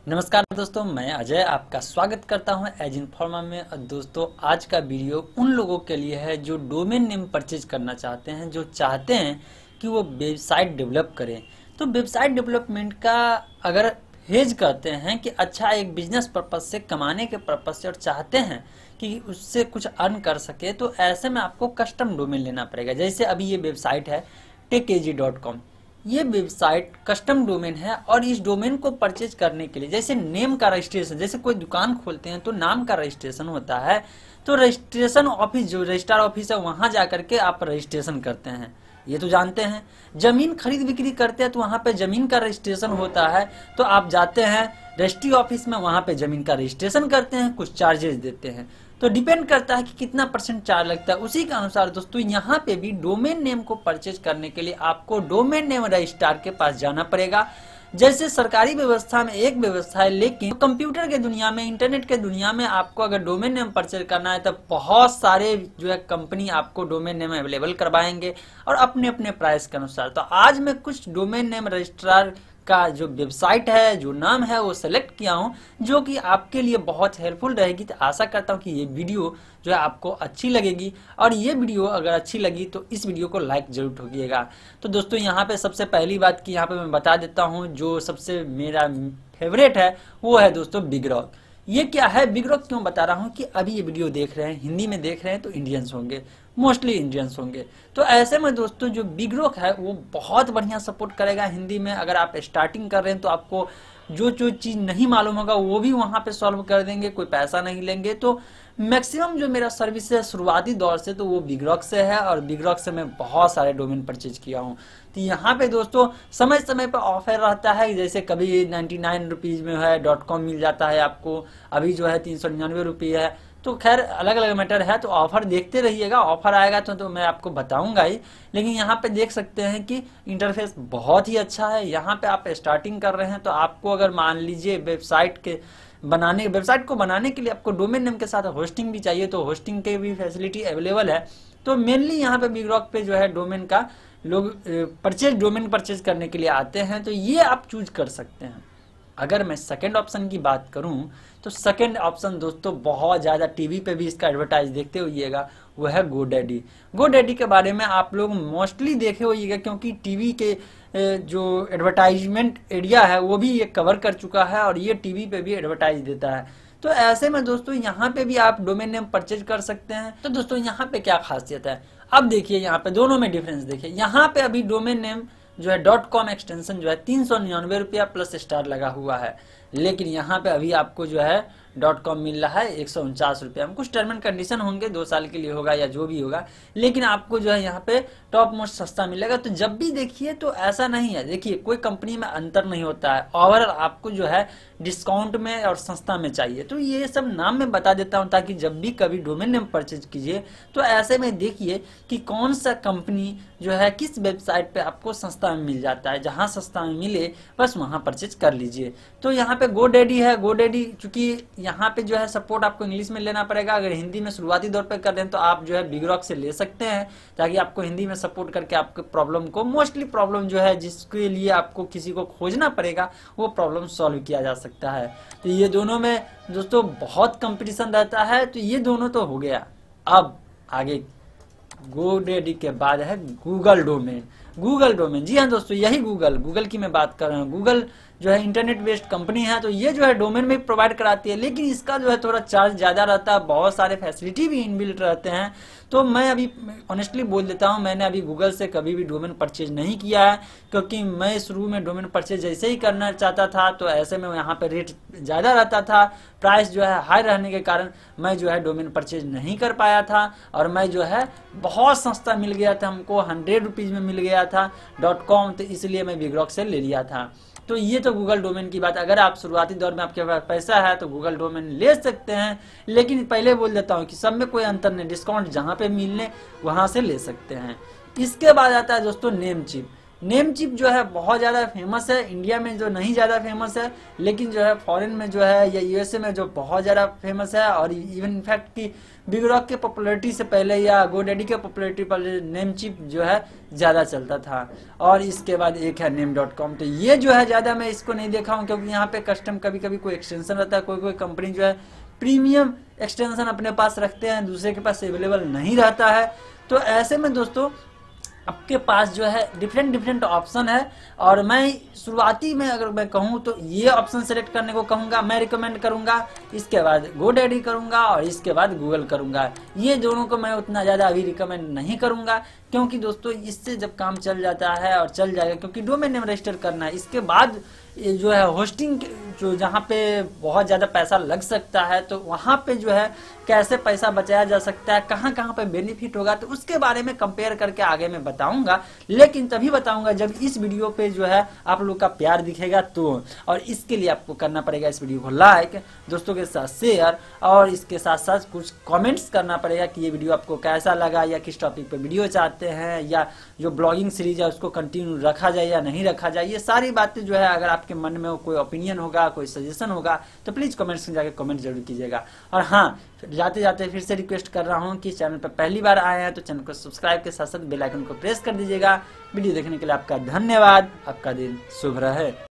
नमस्कार दोस्तों, मैं अजय आपका स्वागत करता हूं एज इन्फॉर्मा में। और दोस्तों, आज का वीडियो उन लोगों के लिए है जो डोमेन नेम परचेज करना चाहते हैं, जो चाहते हैं कि वो वेबसाइट डेवलप करें। तो वेबसाइट डेवलपमेंट का अगर हेज करते हैं कि अच्छा एक बिजनेस पर्पज से, कमाने के पर्पज से, और चाहते हैं कि उससे कुछ अर्न कर सके, तो ऐसे में आपको कस्टम डोमेन लेना पड़ेगा। जैसे अभी ये वेबसाइट है techag.com, ये वेबसाइट कस्टम डोमेन है। और इस डोमेन को परचेज करने के लिए जैसे नेम का रजिस्ट्रेशन, जैसे कोई दुकान खोलते हैं तो नाम का रजिस्ट्रेशन होता है, तो रजिस्ट्रेशन ऑफिस जो रजिस्ट्रार ऑफिस है वहां जाकर के आप रजिस्ट्रेशन करते हैं, ये तो जानते हैं। जमीन खरीद बिक्री करते हैं तो वहां पे जमीन का रजिस्ट्रेशन होता है, तो आप जाते हैं रजिस्ट्री ऑफिस में, वहां पे जमीन का रजिस्ट्रेशन करते हैं, कुछ चार्जेस देते हैं। तो डिपेंड करता है कि कितना परसेंट चार्ज लगता है। उसी के अनुसार दोस्तों यहाँ पे भी डोमेन नेम को परचेज करने के लिए आपको डोमेन नेम रजिस्ट्रार के पास जाना पड़ेगा। जैसे सरकारी व्यवस्था में एक व्यवस्था है, लेकिन कंप्यूटर के दुनिया में, इंटरनेट के दुनिया में आपको अगर डोमेन नेम परचेज करना है तो बहुत सारे जो है कंपनी आपको डोमेन नेम अवेलेबल करवाएंगे और अपने अपने प्राइस के अनुसार। तो आज मैं कुछ डोमेन नेम रजिस्ट्रार का जो वेबसाइट है, जो नाम है, वो सेलेक्ट किया हूं, जो कि आपके लिए बहुत हेल्पफुल रहेगी। तो आशा करता हूं कि ये वीडियो जो है आपको अच्छी लगेगी, और ये वीडियो अगर अच्छी लगी तो इस वीडियो को लाइक जरूर ठोकिएगा। तो दोस्तों, यहाँ पे सबसे पहली बात की यहाँ पे मैं बता देता हूँ, जो सबसे मेरा फेवरेट है वो है दोस्तों बिग रॉक। ये क्या है, बिग रॉक क्यों बता रहा हूँ कि अभी ये वीडियो देख रहे हैं, हिंदी में देख रहे हैं तो इंडियंस होंगे, मोस्टली इंडियंस होंगे। तो ऐसे में दोस्तों जो बिग रॉक है वो बहुत बढ़िया सपोर्ट करेगा हिंदी में। अगर आप स्टार्टिंग कर रहे हैं तो आपको जो जो चीज़ नहीं मालूम होगा वो भी वहाँ पे सॉल्व कर देंगे, कोई पैसा नहीं लेंगे। तो मैक्सिमम जो मेरा सर्विस है शुरुआती दौर से तो वो बिग रॉक से है, और बिग रॉक से मैं बहुत सारे डोमेन परचेज किया हूँ। तो यहाँ पे दोस्तों समय समय पर ऑफर रहता है, जैसे कभी 99 रुपीज़ में है .com मिल जाता है आपको, अभी जो है 399 रुपये है। तो खैर अलग अलग मैटर है, तो ऑफर देखते रहिएगा, ऑफर आएगा तो मैं आपको बताऊंगा ही। लेकिन यहाँ पे देख सकते हैं कि इंटरफेस बहुत ही अच्छा है। यहाँ पे आप स्टार्टिंग कर रहे हैं तो आपको अगर मान लीजिए वेबसाइट को बनाने के लिए आपको डोमेन नेम के साथ होस्टिंग भी चाहिए, तो होस्टिंग के भी फैसिलिटी अवेलेबल है। तो मेनली यहाँ पे बिग रॉक पे जो है डोमेन का लोग डोमेन परचेज करने के लिए आते हैं, तो ये आप चूज कर सकते हैं। अगर मैं सेकंड ऑप्शन की बात करूं तो सेकंड ऑप्शन दोस्तों बहुत ज़्यादा टीवी पे भी इसका एडवर्टाइज देखते होइएगा, वो है गोडैडी। गोडैडी के बारे में आप लोग मोस्टली देखे होइएगा, क्योंकि टीवी के जो एडवर्टाइजमेंट एरिया है वो भी ये कवर कर चुका है, और ये टीवी पे भी एडवर्टाइज देता है। तो ऐसे में दोस्तों यहाँ पे भी आप डोमेन नेम परचेज कर सकते हैं। तो दोस्तों यहाँ पे क्या खासियत है, अब देखिए यहाँ पे दोनों में डिफरेंस देखिए। यहाँ पे अभी डोमेन नेम जो है .com एक्सटेंशन जो है 399 रुपया प्लस स्टार लगा हुआ है, लेकिन यहाँ पे अभी आपको जो है .com मिल रहा है 149 रुपया में। कुछ टर्म एंड कंडीशन होंगे, 2 साल के लिए होगा या जो भी होगा, लेकिन आपको जो है यहाँ पे टॉप मोस्ट सस्ता मिलेगा। तो जब भी देखिए तो ऐसा नहीं है, देखिए कोई कंपनी में अंतर नहीं होता है, ओवरऑल आपको जो है डिस्काउंट में और सस्ता में चाहिए। तो ये सब नाम में बता देता हूँ, ताकि जब भी कभी डोमेन नेम परचेज कीजिए तो ऐसे में देखिए कि कौन सा कंपनी जो है किस वेबसाइट पे आपको सस्ता में मिल जाता है। जहाँ सस्ता में मिले बस वहाँ परचेज कर लीजिए। तो यहाँ पे गोडैडी है। गोडैडी चूंकि यहाँ पे जो है सपोर्ट आपको इंग्लिश में लेना पड़ेगा, अगर हिंदी में शुरुआती दौर पे कर रहे हैं तो आप जो है बिग रॉक से ले सकते हैं, ताकि आपको हिंदी में सपोर्ट करके आपके प्रॉब्लम को, मोस्टली प्रॉब्लम जो है जिसके लिए आपको किसी को खोजना पड़ेगा, वो प्रॉब्लम सॉल्व किया जा सकता है। तो ये दोनों में दोस्तों बहुत कंपटीशन रहता है। तो ये दोनों तो हो गया। अब आगे गोडैडी के बाद है गूगल डोमेन। गूगल डोमेन, जी हाँ दोस्तों, यही गूगल की मैं बात कर रहा हूँ। गूगल जो है इंटरनेट बेस्ड कंपनी है, तो ये जो है डोमेन में प्रोवाइड कराती है, लेकिन इसका जो है थोड़ा चार्ज ज़्यादा रहता है, बहुत सारे फैसिलिटी भी इनबिल्ट रहते हैं। तो मैं अभी ऑनेस्टली बोल देता हूँ, मैंने अभी गूगल से कभी भी डोमेन परचेज नहीं किया है, क्योंकि मैं शुरू में डोमेन परचेज जैसे ही करना चाहता था तो ऐसे में यहाँ पे रेट ज़्यादा रहता था, प्राइस जो है हाई रहने के कारण मैं जो है डोमेन परचेज नहीं कर पाया था। और मैं जो है बहुत सस्ता मिल गया था, हमको 100 रुपीज़ में मिल गया था .com, तो इसलिए मैं बिग रॉक से ले लिया था। तो ये तो गूगल डोमेन की बात। अगर आप शुरुआती दौर में आपके पास पैसा है तो गूगल डोमेन ले सकते हैं, लेकिन पहले बोल देता हूँ कि सब में कोई अंतर नहीं, डिस्काउंट जहाँ पे मिलने वहाँ से ले सकते हैं। इसके बाद आता है दोस्तों नेमचिप। नेम चिप जो है बहुत ज़्यादा फेमस है, इंडिया में जो नहीं ज़्यादा फेमस है, लेकिन जो है फॉरेन में जो है या यूएसए में जो बहुत ज़्यादा फेमस है। और इवन इनफैक्ट कि बिग रॉक के पॉपुलैरिटी से पहले या गोडैडी के पॉपुलैरिटी पहले नेम चिप जो है ज़्यादा चलता था। और इसके बाद एक है नेम.com, तो ये जो है ज़्यादा मैं इसको नहीं देखा हूँ, क्योंकि यहाँ पे कस्टम कभी कभी कोई एक्सटेंशन रहता है, कोई कोई कंपनी जो है प्रीमियम एक्सटेंशन अपने पास रखते हैं, दूसरे के पास अवेलेबल नहीं रहता है। तो ऐसे में दोस्तों आपके पास जो है डिफरेंट ऑप्शन है, और मैं शुरुआती में अगर मैं कहूँ तो ये ऑप्शन सेलेक्ट करने को कहूँगा, मैं रिकमेंड करूँगा। इसके बाद गोडैडी करूँगा और इसके बाद गूगल करूँगा। ये दोनों को मैं उतना ज़्यादा अभी रिकमेंड नहीं करूँगा, क्योंकि दोस्तों इससे जब काम चल जाता है और चल जाएगा, क्योंकि डोमेन नेम रजिस्टर करना है, इसके बाद ये जो है होस्टिंग जो जहाँ पे बहुत ज़्यादा पैसा लग सकता है, तो वहाँ पे जो है कैसे पैसा बचाया जा सकता है, कहाँ कहाँ पे बेनिफिट होगा, तो उसके बारे में कंपेयर करके आगे मैं बताऊंगा। लेकिन तभी बताऊंगा जब इस वीडियो पे जो है आप लोग का प्यार दिखेगा तो। और इसके लिए आपको करना पड़ेगा इस वीडियो को लाइक, दोस्तों के साथ शेयर, और इसके साथ साथ कुछ कमेंट्स करना पड़ेगा कि ये वीडियो आपको कैसा लगा, या किस टॉपिक पे वीडियो चाहते हैं, या जो ब्लॉगिंग सीरीज है उसको कंटिन्यू रखा जाए या नहीं रखा जाए। ये सारी बातें जो है अगर आपके मन में कोई ओपिनियन होगा, कोई सजेशन होगा, तो प्लीज कमेंट्स में जाकर कमेंट जरूर कीजिएगा। और हाँ, जाते जाते फिर से रिक्वेस्ट कर रहा हूँ कि चैनल पर पहली बार आए हैं तो चैनल को सब्सक्राइब के साथ साथ बेल आइकन को प्रेस कर दीजिएगा। वीडियो देखने के लिए आपका धन्यवाद। आपका दिन शुभ रहे।